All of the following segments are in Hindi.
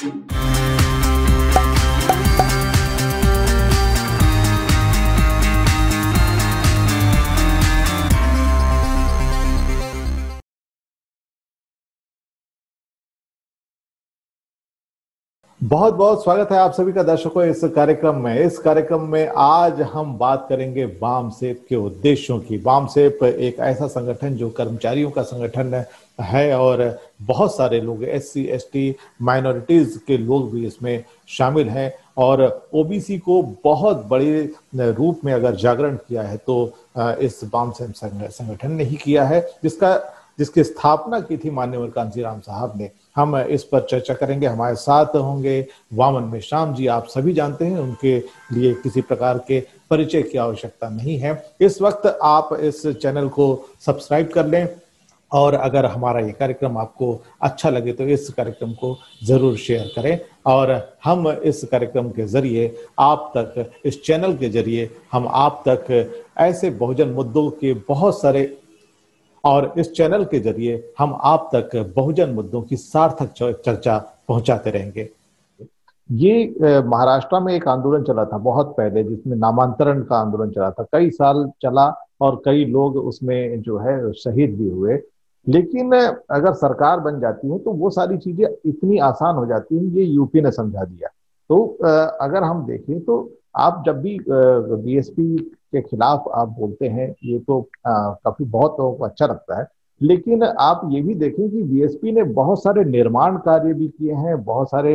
बहुत बहुत स्वागत है आप सभी का दर्शकों इस कार्यक्रम में। इस कार्यक्रम में आज हम बात करेंगे वामसेप के उद्देश्यों की। वामसेप एक ऐसा संगठन जो कर्मचारियों का संगठन है और बहुत सारे लोग एससी एसटी माइनॉरिटीज के लोग भी इसमें शामिल हैं और ओबीसी को बहुत बड़े रूप में अगर जागरण किया है तो इस वामसेप संगठन ने ही किया है, जिसकी स्थापना की थी माननीय कांशीराम साहब ने। हम इस पर चर्चा करेंगे। हमारे साथ होंगे वामन मेश्राम जी। आप सभी जानते हैं, उनके लिए किसी प्रकार के परिचय की आवश्यकता नहीं है। इस वक्त आप इस चैनल को सब्सक्राइब कर लें और अगर हमारा ये कार्यक्रम आपको अच्छा लगे तो इस कार्यक्रम को जरूर शेयर करें। और हम इस कार्यक्रम के जरिए आप तक, इस चैनल के जरिए हम आप तक ऐसे बहुजन मुद्दों के बहुत सारे, और इस चैनल के जरिए हम आप तक बहुजन मुद्दों की सार्थक चर्चा पहुंचाते रहेंगे। ये महाराष्ट्र में एक आंदोलन चला था बहुत पहले, जिसमें नामांतरण का आंदोलन चला था, कई साल चला और कई लोग उसमें जो है शहीद भी हुए। लेकिन अगर सरकार बन जाती है तो वो सारी चीजें इतनी आसान हो जाती हैं, ये यूपी ने समझा दिया। तो अगर हम देखें तो आप जब भी बीएसपी के खिलाफ आप बोलते हैं, ये तो काफी बहुत लोगों को अच्छा लगता है। लेकिन आप ये भी देखें कि बीएसपी ने बहुत सारे निर्माण कार्य भी किए हैं, बहुत सारे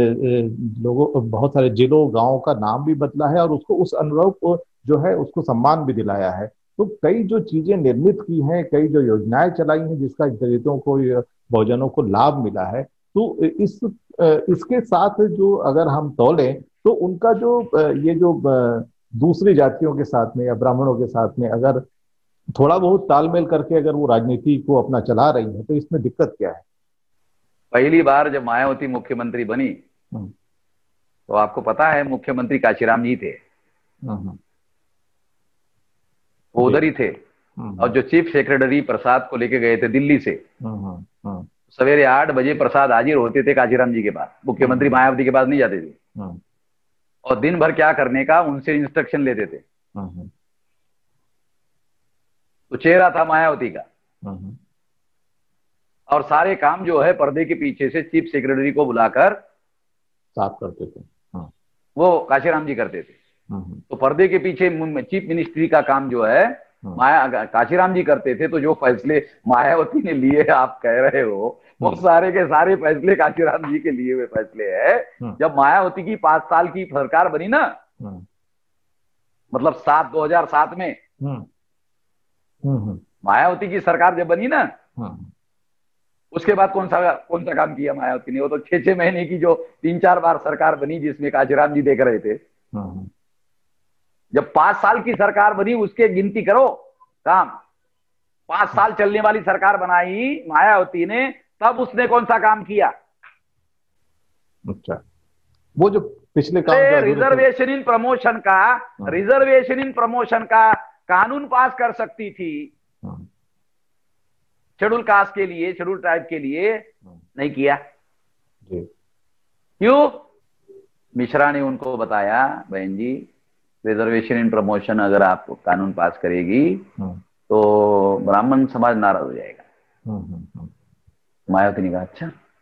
लोगों, बहुत सारे जिलों गांवों का नाम भी बदला है और उसको उस अनुभव को जो है उसको सम्मान भी दिलाया है। तो कई जो चीजें निर्मित की हैं, कई जो योजनाएं चलाई हैं जिसका दलितों को, बहुजनों को लाभ मिला है, तो इसके साथ जो अगर हम तौलें तो उनका जो ये जो दूसरी जातियों के साथ में या ब्राह्मणों के साथ में अगर थोड़ा बहुत तालमेल करके अगर वो राजनीति को अपना चला रही है तो इसमें दिक्कत क्या है? पहली बार जब मायावती मुख्यमंत्री बनी तो आपको पता है मुख्यमंत्री काशीराम जी थे, वो उधर ही थे। और जो चीफ सेक्रेटरी प्रसाद को लेके गए थे दिल्ली से, सवेरे 8 बजे प्रसाद हाजिर होते थे काशीराम जी के पास, मुख्यमंत्री मायावती के पास नहीं जाते थे। और दिन भर क्या करने का उनसे इंस्ट्रक्शन लेते थे। तो चेहरा था मायावती का। और सारे काम जो है पर्दे के पीछे से चीफ सेक्रेटरी को बुलाकर साफ करते थे, वो काशीराम जी करते थे। तो पर्दे के पीछे चीफ मिनिस्ट्री का काम जो है काशीराम जी करते थे। तो जो फैसले मायावती ने लिए आप कह रहे हो, वो सारे के सारे फैसले काशीराम जी के लिए हुए फैसले है। जब मायावती की 5 साल की सरकार बनी ना, मतलब 2007 में मायावती की सरकार जब बनी ना, उसके बाद कौन सा काम किया मायावती ने? वो तो 6-6 महीने की जो 3-4 बार सरकार बनी जिसमें काशीराम जी देख रहे थे। जब 5 साल की सरकार बनी उसके गिनती करो काम। 5 साल चलने वाली सरकार बनाई मायावती ने, तब उसने कौन सा काम किया? अच्छा, वो जो पिछले काम रिजर्वेशन इन प्रमोशन का कानून पास कर सकती थी शेड्यूल कास्ट के लिए, शेड्यूल ट्राइब के लिए, नहीं किया। क्यों? मिश्रा ने उनको बताया, बहन जी रिजर्वेशन इन प्रमोशन अगर आप कानून पास करेगी तो ब्राह्मण समाज नाराज हो जाएगा। मायावती ने कहा अच्छा,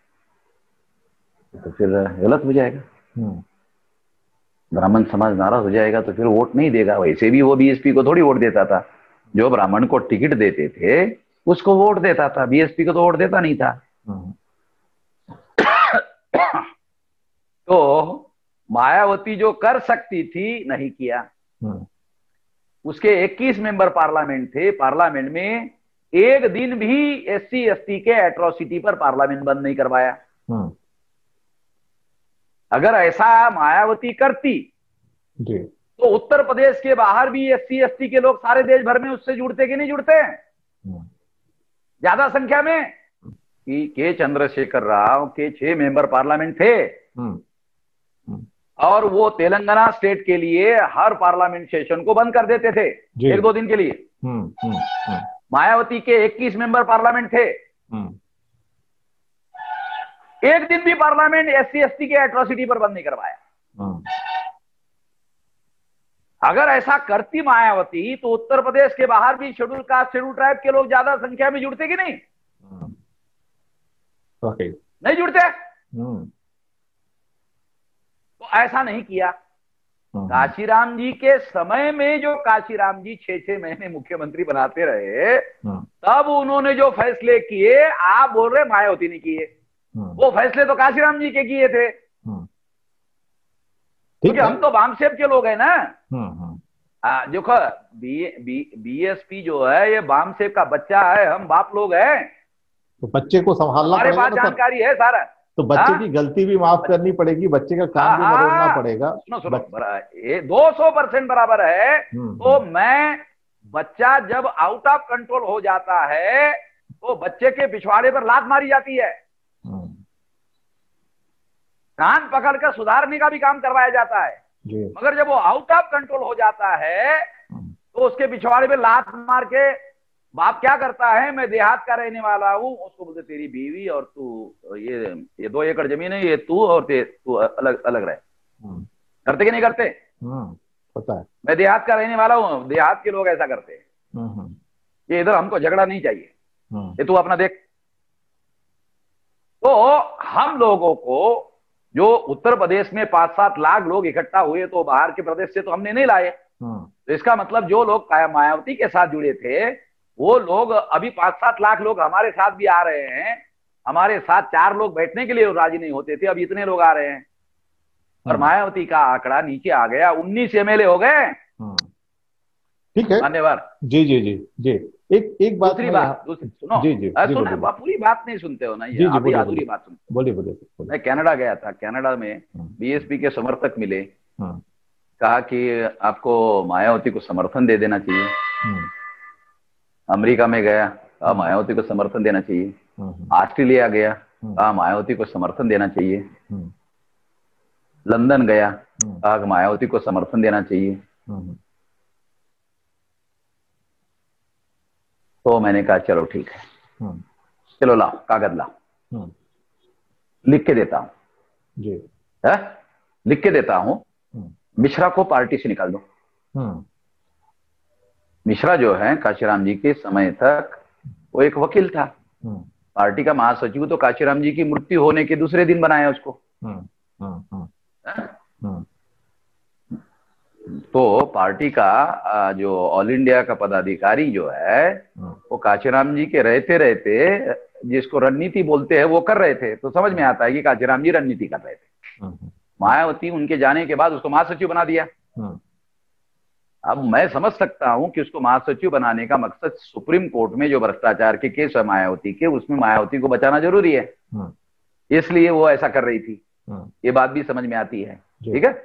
तो फिर गलत हो जाएगा। ब्राह्मण समाज नाराज हो जाएगा तो फिर वोट नहीं देगा। वैसे भी वो बीएसपी को थोड़ी वोट देता था, जो ब्राह्मण को टिकट देते थे उसको वोट देता था, बीएसपी को तो वोट देता नहीं था। तो मायावती जो कर सकती थी नहीं किया। उसके 21 मेंबर पार्लियामेंट थे, पार्लियामेंट में एक दिन भी एससी एसटी के एट्रोसिटी पर पार्लियामेंट बंद नहीं करवाया। अगर ऐसा मायावती करती तो उत्तर प्रदेश के बाहर भी एससी एसटी के लोग सारे देश भर में उससे जुड़ते कि नहीं जुड़ते? ज्यादा संख्या में। के चंद्रशेखर राव के 6 मेंबर पार्लियामेंट थे और वो तेलंगाना स्टेट के लिए हर पार्लियामेंट सेशन को बंद कर देते थे 1-2 दिन के लिए। मायावती के 21 मेंबर पार्लियामेंट थे, एक दिन भी पार्लियामेंट SC ST के एट्रोसिटी पर बंद नहीं करवाया। अगर ऐसा करती मायावती तो उत्तर प्रदेश के बाहर भी शेड्यूल कास्ट शेड्यूल ट्राइब के लोग ज्यादा संख्या में जुड़ते कि नहीं? नहीं जुड़ते। तो ऐसा नहीं किया। काशीराम जी के समय में जो काशीराम जी 6-6 महीने मुख्यमंत्री बनाते रहे, तब उन्होंने जो फैसले किए, आप बोल रहे मायावती ने किए, वो फैसले तो काशीराम जी के किए थे। क्योंकि हम तो वामसेप के लोग हैं ना। देखो BSP जो है ये वामसेप का बच्चा है, हम बाप लोग हैं, तो बच्चे को संभालना हमारे पास जानकारी है सारा। तो बच्चे की गलती भी माफ करनी पड़ेगी, बच्चे का काम भी मरोड़ना पड़ेगा। सुनो, ये 200% बराबर है। तो मैं बच्चा जब आउट ऑफ कंट्रोल हो जाता है तो बच्चे के पिछवाड़े पर लात मारी जाती है, कान पकड़कर सुधारने का भी काम करवाया जाता है। मगर जब वो आउट ऑफ कंट्रोल हो जाता है तो उसके पिछवाड़े पे लात मार के बाप क्या करता है, मैं देहात का रहने वाला हूं, उसको बोलते तेरी बीवी और तू ये 2 एकड़ जमीन है, ये तू और तू अलग अलग रहे। करते कि नहीं करते? पता है, मैं देहात का रहने वाला हूं, देहात के लोग ऐसा करते हैं। ये इधर हमको झगड़ा नहीं चाहिए, ये तू अपना देख। तो हम लोगों को जो उत्तर प्रदेश में 5-7 लाख लोग इकट्ठा हुए, तो बाहर के प्रदेश से तो हमने नहीं लाए। तो इसका मतलब जो लोग मायावती के साथ जुड़े थे, वो लोग अभी 5-7 लाख लोग हमारे साथ भी आ रहे हैं। हमारे साथ 4 लोग बैठने के लिए राजी नहीं होते थे, अब इतने लोग आ रहे हैं। और मायावती का आंकड़ा नीचे आ गया, 19 MLA हो गए। ठीक है, धन्यवाद। जी जी जी जी। एक बात, दूसरी बात सुनो। जी जी, सुनो, पूरी बात नहीं सुनते हो ना, ये अभी अधूरी बात सुनते। बोलिए। मैं कनाडा गया था, कनाडा में BSP के समर्थक मिले, कहा कि आपको मायावती को समर्थन दे देना चाहिए। अमेरिका में गया, कहा मायावती को समर्थन देना चाहिए। ऑस्ट्रेलिया गया, कहा मायावती को समर्थन देना चाहिए। लंदन गया, कहा मायावती को समर्थन देना चाहिए। तो मैंने कहा चलो ठीक है, चलो लाओ कागज लाओ, लिख के देता हूं जी, लिख के देता हूं, मिश्रा को पार्टी से निकाल दो। मिश्रा जो है काशीराम जी के समय तक वो एक वकील था, पार्टी का महासचिव तो काशीराम जी की मृत्यु होने के दूसरे दिन बनाया उसको। तो पार्टी का जो ऑल इंडिया का पदाधिकारी जो है वो काशीराम जी के रहते रहते जिसको रणनीति बोलते हैं वो कर रहे थे। तो समझ में आता है कि काशीराम जी रणनीति कर रहे थे। मायावती उनके जाने के बाद उसको महासचिव बना दिया। अब मैं समझ सकता हूं कि उसको महासचिव बनाने का मकसद सुप्रीम कोर्ट में जो भ्रष्टाचार के केस है मायावती के, उसमें मायावती को बचाना जरूरी है, इसलिए वो ऐसा कर रही थी। ये बात भी समझ में आती है, ठीक है।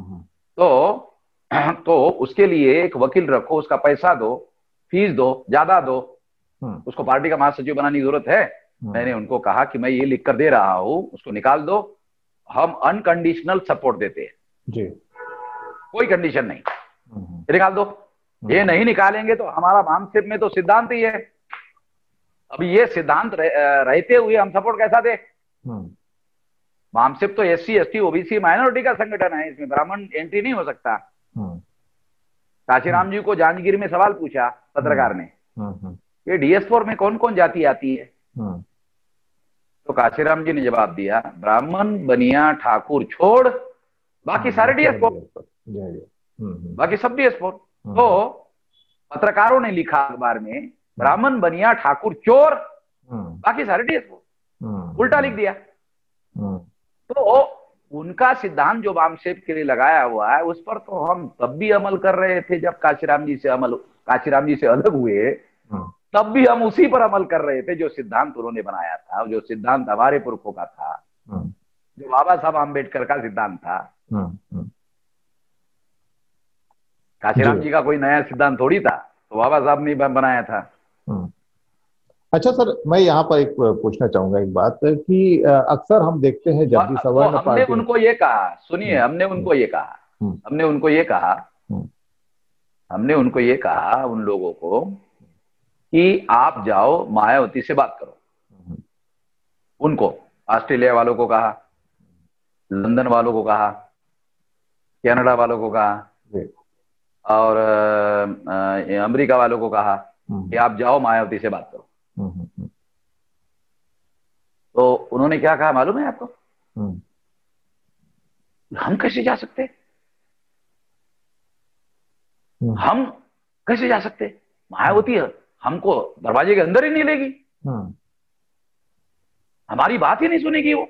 तो उसके लिए एक वकील रखो, उसका पैसा दो, फीस दो, ज्यादा दो, उसको पार्टी का महासचिव बनाने की जरूरत है। मैंने उनको कहा कि मैं ये लिख कर दे रहा हूं, उसको निकाल दो, हम अनकंडीशनल सपोर्ट देते हैं जी, कोई कंडीशन नहीं, निकाल दो। ये नहीं निकालेंगे तो हमारा वामसेप में तो सिद्धांत ही है। अभी ये सिद्धांत रहते हुए हम सपोर्ट कैसा दे? वामसेप तो SC ST OBC माइनॉरिटी का संगठन है, इसमें ब्राह्मण एंट्री नहीं हो सकता। काशीराम जी को जांजगीर में सवाल पूछा पत्रकार ने, ये DS4 में कौन कौन जाति आती है? तो काशीराम जी ने जवाब दिया, ब्राह्मण बनिया ठाकुर छोड़ बाकी सारे DS4, बाकी सब DS4। तो पत्रकारों ने लिखा अखबार में, ब्राह्मण बनिया ठाकुर चोर बाकी सारे DS4, उल्टा लिख दिया। तो उनका सिद्धांत जो वामसेप के लिए लगाया हुआ है उस पर तो हम तब भी अमल कर रहे थे जब काशीराम जी से अलग हुए, तब भी हम उसी पर अमल कर रहे थे जो सिद्धांत उन्होंने बनाया था, जो सिद्धांत हमारे पुरखों का था, जो बाबा साहब आम्बेडकर का सिद्धांत था। काशीराम जी का कोई नया सिद्धांत थोड़ी था, तो बाबा साहब ने बनाया था। अच्छा सर, मैं यहाँ पर एक पूछना चाहूंगा एक बात कि अक्सर हम देखते हैं जब भी सवर्ण हमने उनको ये कहा, सुनिए, हमने उनको ये कहा उन लोगों को कि आप जाओ मायावती से बात करो, उनको ऑस्ट्रेलिया वालों को कहा, लंदन वालों को कहा, कनाडा वालों को कहा और अमेरिका वालों को कहा कि आप जाओ मायावती से बात करो। तो उन्होंने क्या कहा मालूम है आपको? हम कैसे जा सकते, हम कैसे जा सकते, मायावती हमको दरवाजे के अंदर ही नहीं लेगी, हमारी बात ही नहीं सुनेगी वो,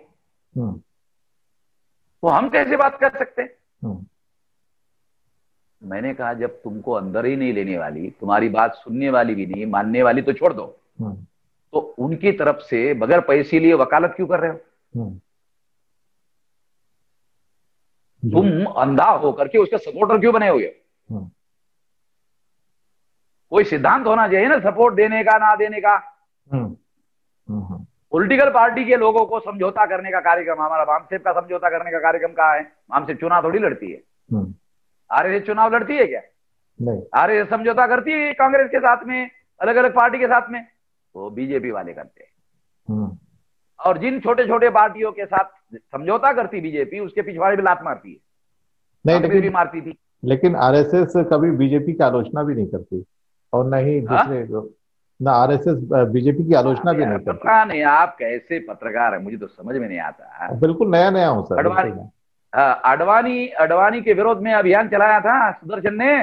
तो हम कैसे बात कर सकते। मैंने कहा जब तुमको अंदर ही नहीं लेने वाली, तुम्हारी बात सुनने वाली भी नहीं, मानने वाली तो छोड़ दो, तो उनकी तरफ से बगैर पैसे लिए वकालत क्यों कर रहे हो? तुम अंधा होकर के उसका सपोर्टर क्यों बने हुए? कोई सिद्धांत होना चाहिए ना सपोर्ट देने का ना देने का। पॉलिटिकल पार्टी के लोगों को समझौता करने का कार्यक्रम, हमारा वामसेप का समझौता करने का कार्यक्रम कहाँ है? वामसेप चुनाव थोड़ी लड़ती है। आरएसएस चुनाव लड़ती है क्या? नहीं। आरएसएस समझौता करती है कांग्रेस के साथ में, अलग अलग पार्टी के साथ में, वो बीजेपी वाले करते हैं। और जिन छोटे छोटे पार्टियों के साथ समझौता करती बीजेपी, उसके पिछवाड़े में लात मारती है। नहीं, लेकिन भी मारती थी। लेकिन आरएसएस कभी बीजेपी की आलोचना भी नहीं करती और न ही दूसरे ना आरएसएस बीजेपी की आलोचना भी नहीं करती। पता नहीं आप कैसे पत्रकार है, मुझे तो समझ में नहीं आता। बिल्कुल नया नया हूँ सर। अडवाणी के विरोध में अभियान चलाया था सुदर्शन ने।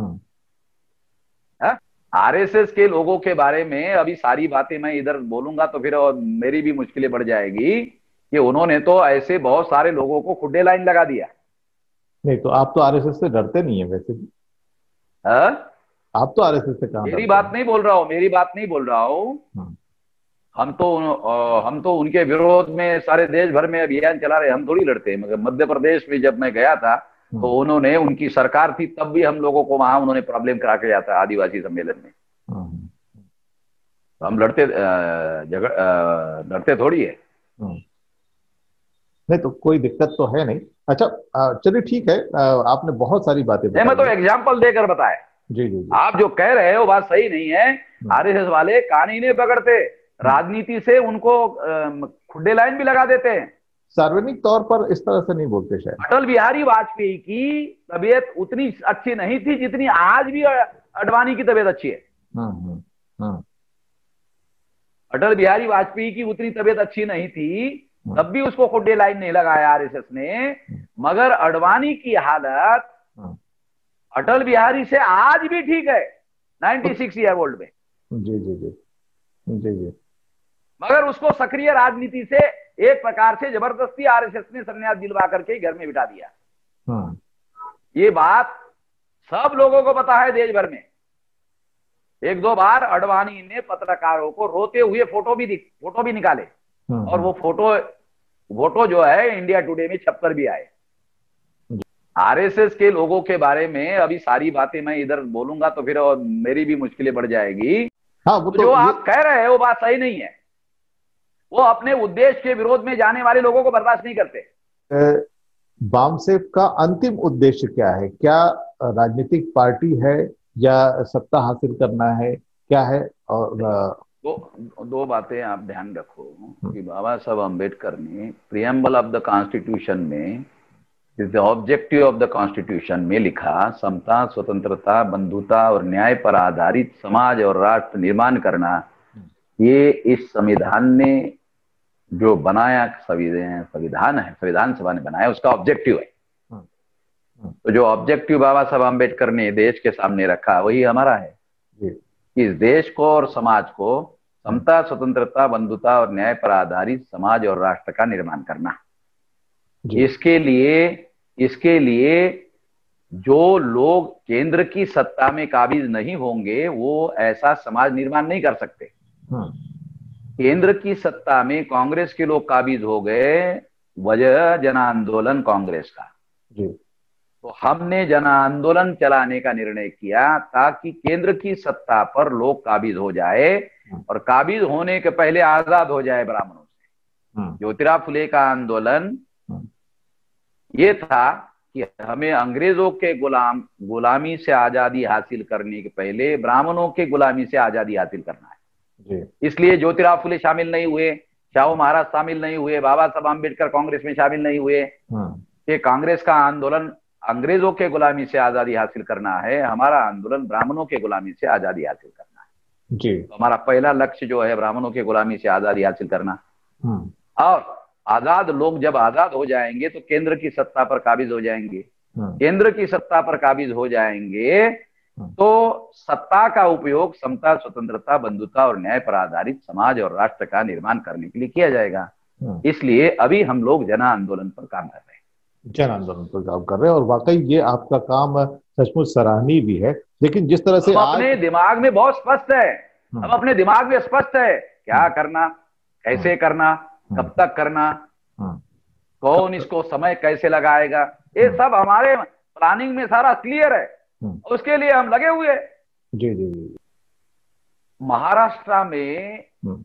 आरएसएस के लोगों के बारे में अभी सारी बातें मैं इधर बोलूंगा तो फिर और मेरी भी मुश्किलें बढ़ जाएगी कि उन्होंने तो ऐसे बहुत सारे लोगों को खुड्डे लाइन लगा दिया। नहीं तो आप तो आरएसएस से डरते नहीं है वैसे भी। आप तो आरएसएस से कहां? मेरी बात नहीं बोल रहा हूँ, मेरी बात नहीं बोल रहा हूँ। हम तो उनके विरोध में सारे देश भर में अभियान चला रहे, हम थोड़ी लड़ते हैं। मगर मध्य प्रदेश में जब मैं गया था तो उन्होंने, उनकी सरकार थी तब भी हम लोगों को वहां उन्होंने प्रॉब्लम करा के जाता आदिवासी सम्मेलन में। तो हम लड़ते थोड़ी है। नहीं तो कोई दिक्कत तो है नहीं। अच्छा चलिए ठीक है, आपने बहुत सारी बातें बताई। मैं तो एग्जाम्पल देकर बताया। जी। आप जो कह रहे हो बात सही नहीं है। आरएसएस वाले कान ही नहीं पकड़ते, राजनीति से उनको खुड्डे लाइन भी लगा देते हैं। सार्वजनिक तौर पर इस तरह से नहीं बोलते शायद। अटल बिहारी वाजपेयी की तबीयत उतनी अच्छी नहीं थी जितनी आज भी अडवाणी की तबीयत अच्छी है। अटल बिहारी वाजपेयी की उतनी तबीयत अच्छी नहीं थी, तब भी उसको खुड्डे लाइन नहीं लगाया आरएसएस ने। मगर अडवाणी की हालत अटल बिहारी से आज भी ठीक है, 96 ईयर ओल्ड में। जी। मगर उसको सक्रिय राजनीति से एक प्रकार से जबरदस्ती आरएसएस ने संन्यास दिलवा करके घर में बिठा दिया। ये बात सब लोगों को पता है देश भर में। एक दो बार अडवाणी ने पत्रकारों को रोते हुए फोटो भी निकाले और वो फोटो जो है इंडिया टुडे में छपकर भी आए। आरएसएस के लोगों के बारे में अभी सारी बातें मैं इधर बोलूंगा तो फिर और मेरी भी मुश्किलें बढ़ जाएगी। हाँ, वो तो जो आप कह रहे हैं वो बात सही नहीं है। वो अपने उद्देश्य के विरोध में जाने वाले लोगों को बर्दाश्त नहीं करते। वामसेप का अंतिम उद्देश्य क्या है? क्या राजनीतिक पार्टी है या सत्ता हासिल करना है, क्या है? और दो बातें आप ध्यान रखो कि बाबा साहब अम्बेडकर ने प्रियम्बल ऑफ द कॉन्स्टिट्यूशन में, the objective of the constitution में लिखा, समता, स्वतंत्रता, बंधुता और न्याय पर आधारित समाज और राष्ट्र निर्माण करना। ये इस संविधान ने जो बनाया संविधान है, संविधान सभा ने बनाया, उसका ऑब्जेक्टिव है। तो जो ऑब्जेक्टिव बाबा साहब अम्बेडकर ने देश के सामने रखा वही हमारा है। इस देश को और समाज को समता, स्वतंत्रता, बंधुता और न्याय पर आधारित समाज और राष्ट्र का निर्माण करना। इसके लिए जो लोग केंद्र की सत्ता में काबिज नहीं होंगे वो ऐसा समाज निर्माण नहीं कर सकते। केंद्र की सत्ता में कांग्रेस के लोग काबिज हो गए, वजह जन आंदोलन कांग्रेस का। तो हमने जन आंदोलन चलाने का निर्णय किया ताकि केंद्र की सत्ता पर लोग काबिज हो जाए और काबिज होने के पहले आजाद हो जाए ब्राह्मणों से। ज्योतिराव फुले का आंदोलन ये था कि हमें अंग्रेजों के गुलामी से आजादी हासिल करने के पहले ब्राह्मणों के गुलामी से आजादी हासिल करना है। इसलिए ज्योतिराव फुले शामिल नहीं हुए, शाहू महाराज शामिल नहीं हुए, बाबा साहब आम्बेडकर कांग्रेस में शामिल नहीं हुए। ये कांग्रेस का आंदोलन अंग्रेजों के गुलामी से आजादी हासिल करना है, हमारा आंदोलन ब्राह्मणों के गुलामी से आजादी हासिल करना है जी। तो हमारा पहला लक्ष्य जो है ब्राह्मणों के गुलामी से आजादी हासिल करना। और आजाद लोग जब आजाद हो जाएंगे तो केंद्र की सत्ता पर काबिज हो जाएंगे। केंद्र की सत्ता पर काबिज हो जाएंगे तो सत्ता का उपयोग समता, स्वतंत्रता, बंधुता और न्याय पर आधारित समाज और राष्ट्र का निर्माण करने के लिए किया जाएगा। इसलिए अभी हम लोग जन आंदोलन पर काम कर रहे हैं। जन आंदोलन पर काम कर रहे हैं और वाकई ये आपका काम सचमुच सराहनीय भी है। लेकिन जिस तरह से अपने दिमाग में बहुत स्पष्ट है, हम अपने दिमाग में स्पष्ट है क्या करना, कैसे करना, कब तक करना, कौन इसको समय कैसे लगाएगा, ये सब हमारे प्लानिंग में सारा क्लियर है। उसके लिए हम लगे हुए। जी जी जी। महाराष्ट्र में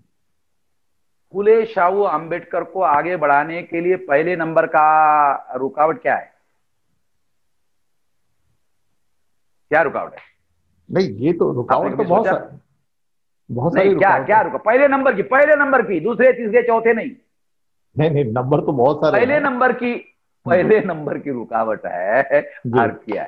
फुले शाहू अंबेडकर को आगे बढ़ाने के लिए पहले नंबर का रुकावट क्या है? क्या रुकावट है? नहीं, ये तो रुकावट तो बहुत सारी क्या रुका? पहले नंबर की, दूसरे, तीसरे, चौथे नहीं। नहीं, नंबर तो बहुत सारे। पहले नंबर की रुकावट है आरपीआई।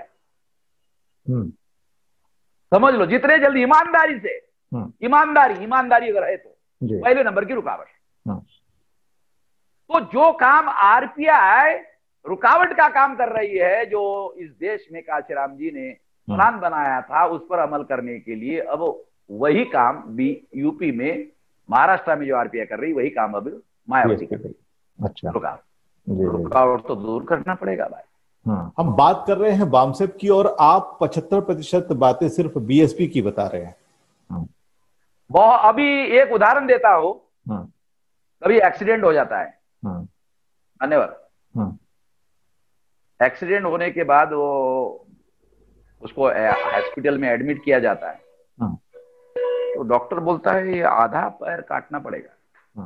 समझ लो, जितने जल्दी ईमानदारी से, ईमानदारी अगर है तो पहले नंबर की रुकावट है। तो जो काम आरपीआई रुकावट का काम कर रही है, जो इस देश में काशीराम जी ने प्लान बनाया था उस पर अमल करने के लिए, अब वही काम भी यूपी में, महाराष्ट्र में जो आरपीआई कर रही वही काम अब मायावती कर रही। अच्छा, रुकावट तो दूर करना पड़ेगा भाई। हम बात कर रहे हैं वामसेप की और आप 75% बातें सिर्फ बीएसपी की बता रहे हैं। अभी एक उदाहरण देता हूं, कभी एक्सीडेंट हो जाता है, धन्यवाद, एक्सीडेंट होने के बाद वो उसको हॉस्पिटल में एडमिट किया जाता है, तो डॉक्टर बोलता है ये आधा पैर काटना पड़ेगा।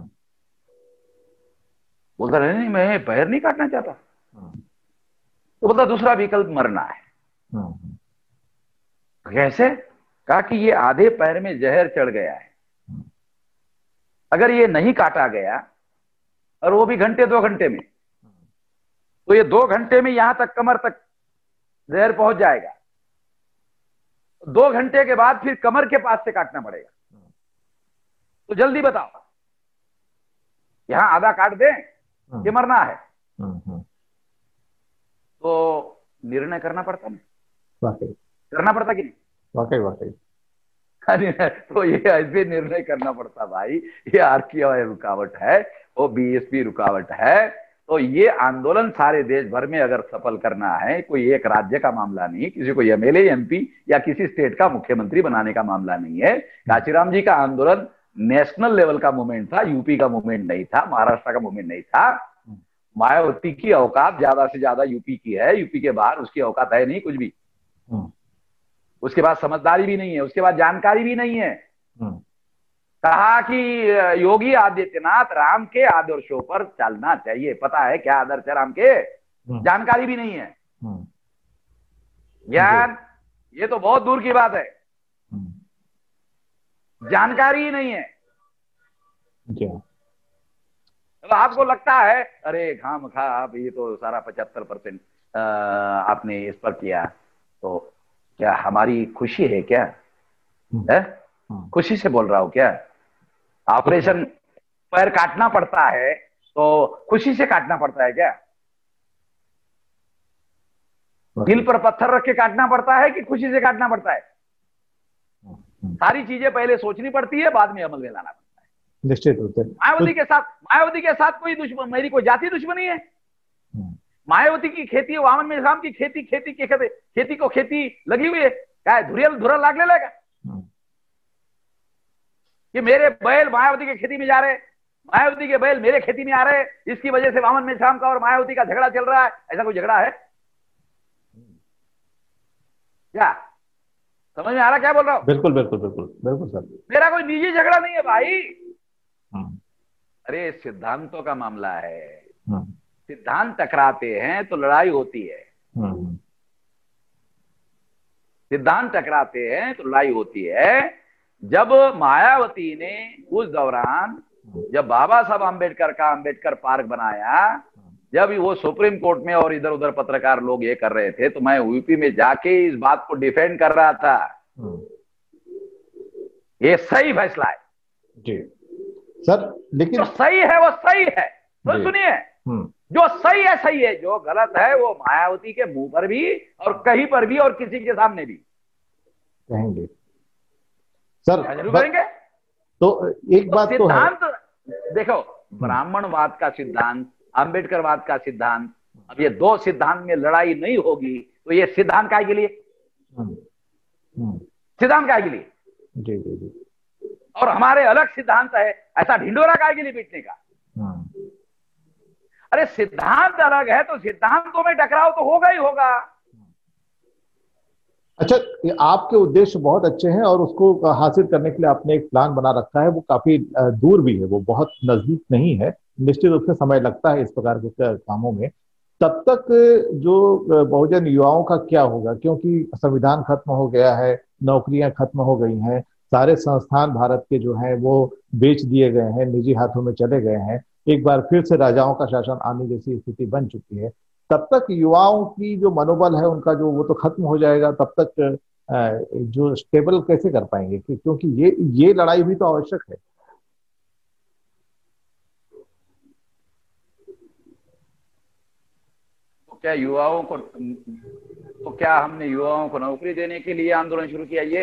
बोलता नहीं, मैं पैर नहीं काटना चाहता। तो बोलता दूसरा विकल्प मरना है। कैसे? कहा कि ये आधे पैर में जहर चढ़ गया है, अगर ये नहीं काटा गया और वो भी घंटे 2 घंटे में, तो ये 2 घंटे में यहां तक, कमर तक जहर पहुंच जाएगा। 2 घंटे के बाद फिर कमर के पास से काटना पड़ेगा। तो जल्दी बताओ, यहां आधा काट दें कि मरना है? तो निर्णय करना पड़ता नहीं, करना पड़ता कि नहीं? वाकई। तो ये ऐसे निर्णय करना पड़ता भाई, ये आरपीआई रुकावट है, वो बीएसपी रुकावट है। तो ये आंदोलन सारे देश भर में अगर सफल करना है, कोई एक राज्य का मामला नहीं, किसी को एमएलए, एमपी या किसी स्टेट का मुख्यमंत्री बनाने का मामला नहीं है। काशीराम जी का आंदोलन नेशनल लेवल का मूवमेंट था, यूपी का मूवमेंट नहीं था, महाराष्ट्र का मूवमेंट नहीं था। मायावती की औकात ज्यादा से ज्यादा यूपी की है, यूपी के बाहर उसकी औकात है नहीं कुछ भी। उसके बाद समझदारी भी नहीं है, उसके बाद जानकारी भी नहीं है। कहा कि योगी आदित्यनाथ राम के आदर्शों पर चलना चाहिए। पता है क्या आदर्श है राम के? जानकारी भी नहीं है। ज्ञान ये तो बहुत दूर की बात है, जानकारी ही नहीं है। तो आपको लगता है अरे खामखा आप ये तो सारा 75% आपने इस पर किया, तो क्या हमारी खुशी है क्या? है? खुशी से बोल रहा हूं क्या? ऑपरेशन पैर काटना पड़ता है तो खुशी से काटना पड़ता है क्या? दिल पर पत्थर रख के काटना पड़ता है कि खुशी से काटना पड़ता है? सारी चीजें पहले सोचनी पड़ती है, बाद में अमल में लाना पड़ता है। निश्चित रूप से मायावती के साथ कोई दुश्मन, मेरी कोई जाति दुश्मनी है? मायावती की खेती, वामन में शाम की खेती को खेती लगी हुई है, क्या धुरा लाग लेगा कि मेरे बैल मायावती के खेती में जा रहे, मायावती के बैल मेरे खेती में आ रहे, इसकी वजह से वामन में शाम का और मायावती का झगड़ा चल रहा है? ऐसा कोई झगड़ा है क्या? समझ में आ रहा क्या बोल रहा हूं? बिल्कुल सर, मेरा कोई निजी झगड़ा नहीं है भाई। अरे सिद्धांतों का मामला है, सिद्धांत टकराते हैं तो लड़ाई होती है। सिद्धांत टकराते हैं तो लड़ाई होती है। जब मायावती ने उस दौरान जब बाबा साहब आम्बेडकर का आम्बेडकर पार्क बनाया, जब वो सुप्रीम कोर्ट में और इधर उधर पत्रकार लोग ये कर रहे थे, तो मैं यूपी में जाके इस बात को डिफेंड कर रहा था। ये सही फैसला है जी सर, लेकिन जो सही है वो सही है। तो सुनिए, जो सही है सही है, जो गलत है वो मायावती के मुंह पर भी और कहीं पर भी और किसी के सामने भी कहेंगे सर, जरूर करेंगे। तो एक बात तो है, सिद्धांत देखो, ब्राह्मणवाद का सिद्धांत, अंबेडकरवाद का सिद्धांत, अब ये दो सिद्धांत में लड़ाई नहीं होगी तो ये सिद्धांत काय के लिए, सिद्धांत काय के लिए? जी जी जी। और हमारे अलग सिद्धांत है, ऐसा ढिंडोरा काय के लिए पीटने का? अरे सिद्धांत अलग है तो सिद्धांतों में टकराव तो होगा ही होगा। अच्छा, आपके उद्देश्य बहुत अच्छे हैं और उसको हासिल करने के लिए आपने एक प्लान बना रखा है, वो काफी दूर भी है, वो बहुत नजदीक नहीं है। निश्चित रूप से समय लगता है इस प्रकार के कामों में। तब तक जो बहुजन युवाओं का क्या होगा, क्योंकि संविधान खत्म हो गया है, नौकरियां खत्म हो गई हैं, सारे संस्थान भारत के जो हैं वो बेच दिए गए हैं, निजी हाथों में चले गए हैं, एक बार फिर से राजाओं का शासन आने जैसी स्थिति बन चुकी है। तब तक युवाओं की जो मनोबल है उनका जो वो तो खत्म हो जाएगा। तब तक जो स्टेबल कैसे कर पाएंगे, क्योंकि ये लड़ाई भी तो आवश्यक है। तो क्या युवाओं को, तो क्या हमने युवाओं को नौकरी देने के लिए आंदोलन शुरू किया? ये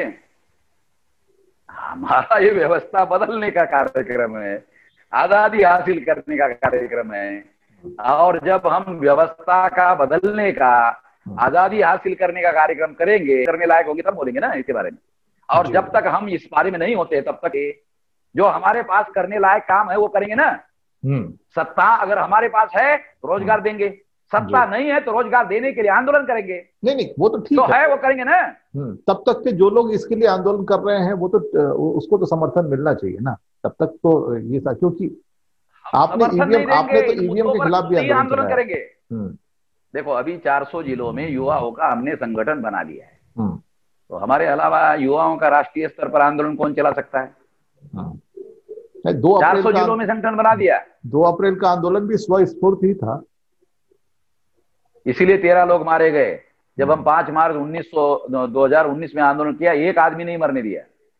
हमारा ये व्यवस्था बदलने का कार्यक्रम है, आजादी हासिल करने का कार्यक्रम है। और जब हम व्यवस्था का बदलने का, आजादी हासिल करने का कार्यक्रम करेंगे, करने लायक होगी तब बोलेंगे ना इसके बारे में। और जब तक हम इस बारे में नहीं होते तब तक जो हमारे पास करने लायक काम है वो करेंगे ना। सत्ता अगर हमारे पास है तो रोजगार देंगे, सत्ता नहीं है तो रोजगार देने के लिए आंदोलन करेंगे। नहीं, वो तो ठीक है, वो करेंगे ना। तब तक के जो लोग इसके लिए आंदोलन कर रहे हैं वो तो उसको तो समर्थन मिलना चाहिए ना। तब तक तो ये था, क्योंकि आपने तो ईवीएम के खिलाफ भी आंदोलन करेंगे। देखो, अभी 400 जिलों में युवाओं का हमने संगठन बना लिया है, तो हमारे अलावा युवाओं का राष्ट्रीय स्तर पर आंदोलन कौन चला सकता है? 400 जिलों में संगठन बना दिया। 2 अप्रैल का आंदोलन भी स्वस्फूर्त ही था, इसीलिए 13 लोग मारे गए। जब हम 5 मार्च 2019 में आंदोलन किया, एक आदमी नहीं मरने दिया।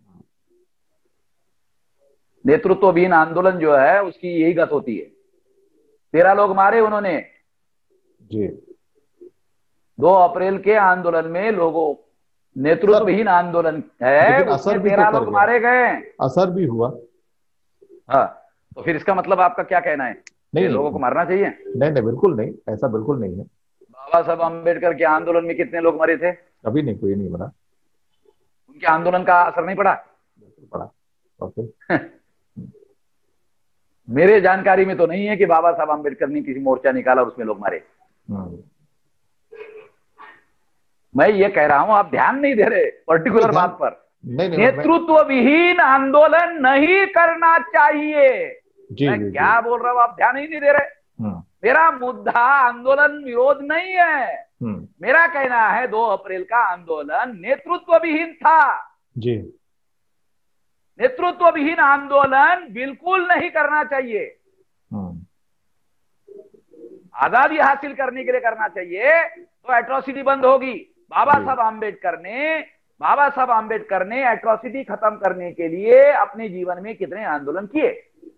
नेतृत्वहीन आंदोलन जो है उसकी यही गत होती है। 13 लोग मारे उन्होंने जी। 2 अप्रैल के आंदोलन में लोगों, नेतृत्वहीन आंदोलन है, उसमें 13 लोग मारे गए, असर भी हुआ। हाँ, तो फिर इसका मतलब आपका क्या कहना है? नहीं, लोगों को मारना चाहिए? नहीं, बिल्कुल नहीं, ऐसा बिल्कुल नहीं है। बाबा साहब अम्बेडकर के आंदोलन में कितने लोग मरे थे? कभी नहीं, कोई नहीं मरा। उनके आंदोलन का असर नहीं पड़ा? पड़ा। ओके। मेरे जानकारी में तो नहीं है कि बाबा साहब अम्बेडकर ने किसी मोर्चा निकाला और उसमें लोग मारे। मैं ये कह रहा हूं, आप ध्यान नहीं दे रहे पर्टिकुलर बात पर। नेतृत्व विहीन आंदोलन नहीं करना चाहिए। मैं क्या बोल रहा हूं, आप ध्यान ही नहीं दे रहे। मेरा मुद्दा आंदोलन विरोध नहीं है। मेरा कहना है 2 अप्रैल का आंदोलन नेतृत्व विहीन था जी। नेतृत्व विहीन आंदोलन बिल्कुल नहीं करना चाहिए। आजादी हासिल करने के लिए करना चाहिए तो एट्रोसिटी बंद होगी। बाबा साहब आम्बेडकर ने एट्रोसिटी खत्म करने के लिए अपने जीवन में कितने आंदोलन किए?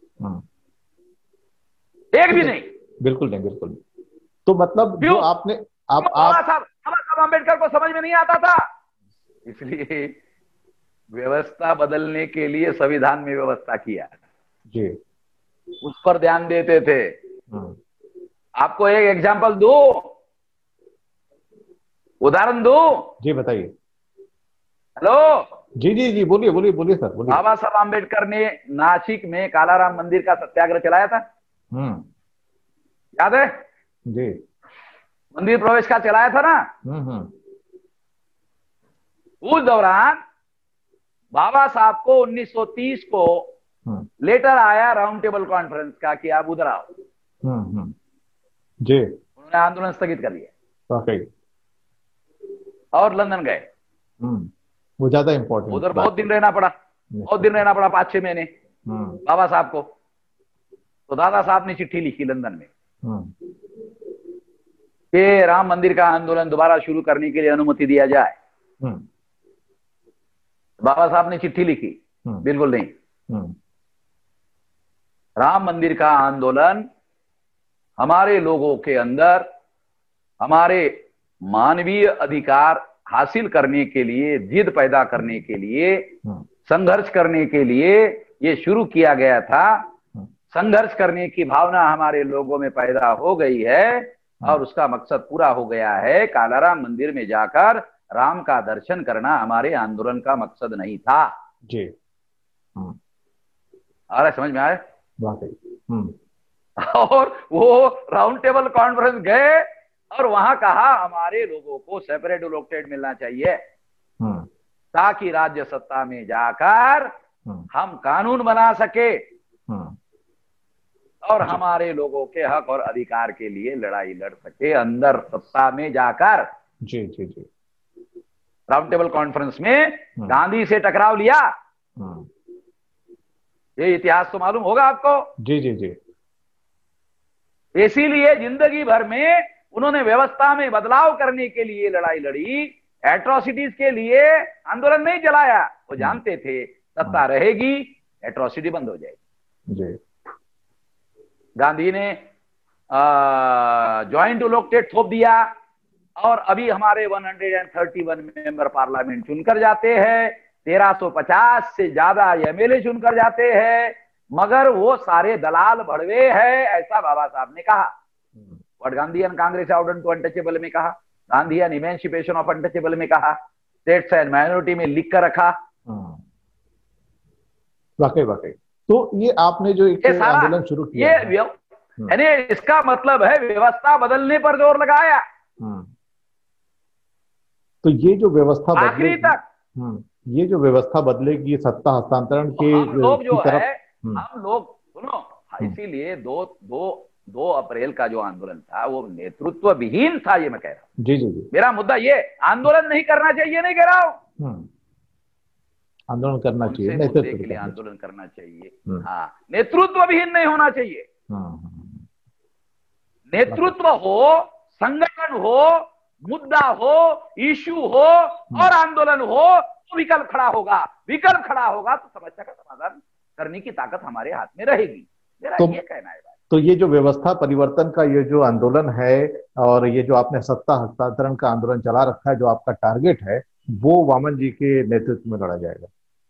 एक भी नहीं। बिल्कुल नहीं, बिल्कुल नहीं। तो मतलब जो आपने बाबा साहब आम्बेडकर को समझ में नहीं आता था, इसलिए व्यवस्था बदलने के लिए संविधान में व्यवस्था किया जी, उस पर ध्यान देते थे। आपको एक एग्जांपल दो, उदाहरण दो जी, बताइए। हेलो जी जी जी, बोलिए बोलिए बोलिए सर, बोलिए। बाबा साहब आम्बेडकर ने नासिक में कालाराम मंदिर का सत्याग्रह चलाया था, याद है जी? मंदिर प्रवेश का चलाया था ना। उस दौरान बाबा साहब को 1930 को लेटर आया राउंड टेबल कॉन्फ्रेंस का कि आप उधर आओ। जी। उन्होंने आंदोलन स्थगित कर दिया और लंदन गए। वो ज्यादा इंपॉर्टेंट, उधर बहुत दिन रहना पड़ा, 5-6 महीने बाबा साहब को। तो दादा साहब ने चिट्ठी लिखी लंदन में कि राम मंदिर का आंदोलन दोबारा शुरू करने के लिए अनुमति दिया जाए। बाबा साहब ने चिट्ठी लिखी, बिल्कुल नहीं, राम मंदिर का आंदोलन हमारे लोगों के अंदर हमारे मानवीय अधिकार हासिल करने के लिए, जिद पैदा करने के लिए, संघर्ष करने के लिए ये शुरू किया गया था। संघर्ष करने की भावना हमारे लोगों में पैदा हो गई है और उसका मकसद पूरा हो गया है। कालाराम मंदिर में जाकर राम का दर्शन करना हमारे आंदोलन का मकसद नहीं था जी। आ रहा, समझ में आया? और वो राउंड टेबल कॉन्फ्रेंस गए और वहां कहा हमारे लोगों को सेपरेट इलेक्टेड मिलना चाहिए ताकि राज्य सत्ता में जाकर हम कानून बना सके और हमारे लोगों के हक और अधिकार के लिए लड़ाई लड़ सके अंदर सत्ता में जाकर। जी जी जी। राउंड टेबल कॉन्फ्रेंस में गांधी से टकराव लिया, ये इतिहास तो मालूम होगा आपको। जी जी जी। इसीलिए जिंदगी भर में उन्होंने व्यवस्था में बदलाव करने के लिए लड़ाई लड़ी, एट्रोसिटीज के लिए आंदोलन नहीं चलाया। वो जानते थे सत्ता रहेगी, एट्रोसिटी बंद हो जाएगी। जी। गांधी ने ज्वाइंट इलेक्टेड थोप दिया और अभी हमारे 131 मेंबर पार्लियामेंट चुनकर जाते हैं, 1350 से ज्यादा एमएलए चुनकर जाते हैं, मगर वो सारे दलाल भड़वे हैं, ऐसा बाबा साहब ने कहा। What Gandhi and Congress out to untouchable में कहा, Gandhi and emancipation of untouchable में कहा, स्टेट्स एंड माइनॉरिटी में लिख कर रखा। वाकई वाकई। तो ये आपने जो एक आंदोलन शुरू किया, यानी इसका मतलब है व्यवस्था बदलने पर जोर लगाया। तो ये जो व्यवस्था आखिरी तक, ये जो व्यवस्था बदलेगी सत्ता हस्तांतरण के हम लोग जो तरफ, है हम लोग सुनो, इसीलिए 2 अप्रैल का जो आंदोलन था वो नेतृत्व विहीन था, ये मैं कह रहा हूँ। जी जी जी। मेरा मुद्दा ये, आंदोलन नहीं करना चाहिए नहीं कह रहा हूँ, आंदोलन करना चाहिए, नेतृत्व के लिए आंदोलन करना चाहिए। हाँ, नेतृत्व विहीन नहीं होना चाहिए। नेतृत्व हो, संगठन हो, मुद्दा हो, इश्यू हो और आंदोलन हो तो विकल्प खड़ा होगा। विकल्प खड़ा होगा तो समस्या का समाधान करने की ताकत हमारे हाथ में रहेगी। मेरा ये कहना है। तो ये जो व्यवस्था परिवर्तन का ये जो आंदोलन है और ये जो आपने सत्ता हस्तांतरण का आंदोलन चला रखा है, जो आपका टारगेट है, वो वामन जी के नेतृत्व में लड़ा जाएगा।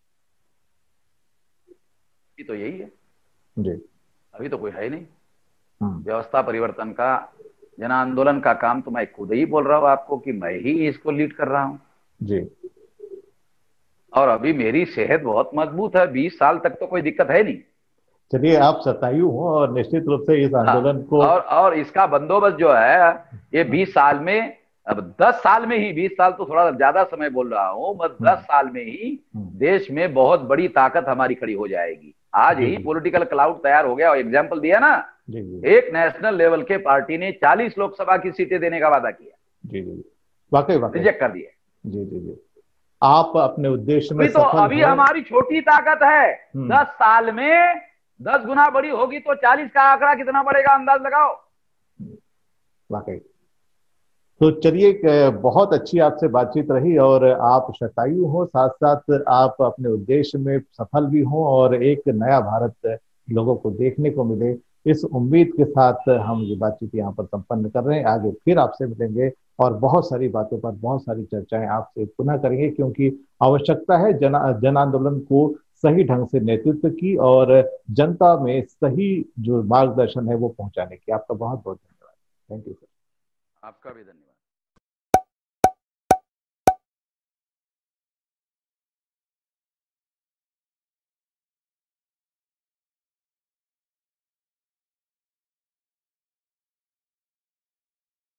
तो यही है जी। अभी तो कोई है नहीं। व्यवस्था परिवर्तन का जन आंदोलन का काम तो मैं खुद ही बोल रहा हूं आपको कि मैं ही इसको लीड कर रहा हूं जी। और अभी मेरी सेहत बहुत मजबूत है, 20 साल तक तो कोई दिक्कत है नहीं। चलिए, आप शतायु हो और निश्चित रूप से इस आंदोलन को और इसका बंदोबस्त जो है ये 20 साल में, अब 10 साल में ही, 20 साल तो थोड़ा ज्यादा समय बोल रहा हूं, बस 10 साल में ही देश में बहुत बड़ी ताकत हमारी खड़ी हो जाएगी। आज ही पॉलिटिकल क्लाउड तैयार हो गया। और एग्जाम्पल दिया ना, एक नेशनल लेवल के पार्टी ने 40 लोकसभा की सीटें देने का वादा किया, जी जी, वाकई वाकई रिजेक्ट कर दिए। जी जी जी। आप अपने उद्देश्य में तो अभी हमारी छोटी ताकत है, 10 साल में 10 गुना बड़ी होगी तो 40 का आंकड़ा कितना बढ़ेगा, अंदाज लगाओ। वाकई। तो चलिए, बहुत अच्छी आपसे बातचीत रही और आप शतायु हो, साथ साथ आप अपने उद्देश्य में सफल भी हो और एक नया भारत लोगों को देखने को मिले, इस उम्मीद के साथ हम ये बातचीत यहाँ पर संपन्न कर रहे हैं। आगे फिर आपसे मिलेंगे और बहुत सारी बातों पर बहुत सारी चर्चाएं आपसे पुनः करेंगे, क्योंकि आवश्यकता है जन आंदोलन को सही ढंग से नेतृत्व की और जनता में सही जो मार्गदर्शन है वो पहुंचाने की। आपका बहुत बहुत धन्यवाद। Thank you sir. आपका भी धन्यवाद।